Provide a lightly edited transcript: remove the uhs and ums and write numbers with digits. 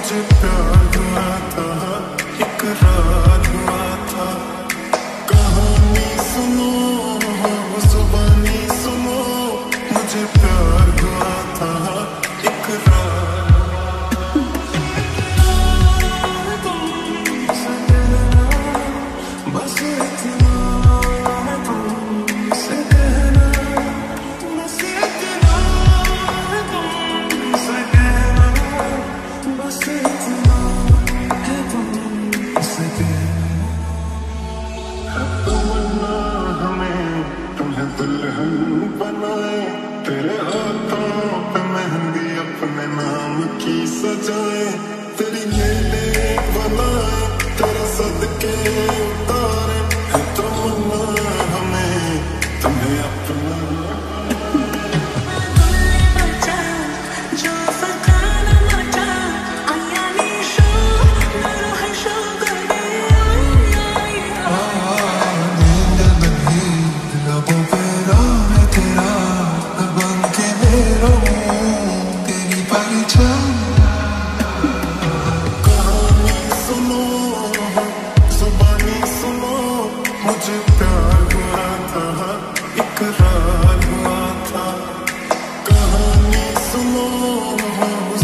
मुझे प्यार हुआ था, इकरार हुआ था। कहानी सुनो, जुबानी सुनो, मुझे प्यार हुआ था, इकरार। बस इतना है तुमसे कहना, बस इतना है तुमसे कहना, बस इतना है तुमसे कहना। है तमन्ना हमें तुम्हें दुल्हन बनाए, तेरे हाथों पे मेहंदी अपने नाम की सजाए, तेरी मेले बनाए, तेरे सदके उतारे। है तमन्ना हमें तुम्हें अपना मुझे प्यार हुआ था, इकरार हुआ था। कहानी सुनो,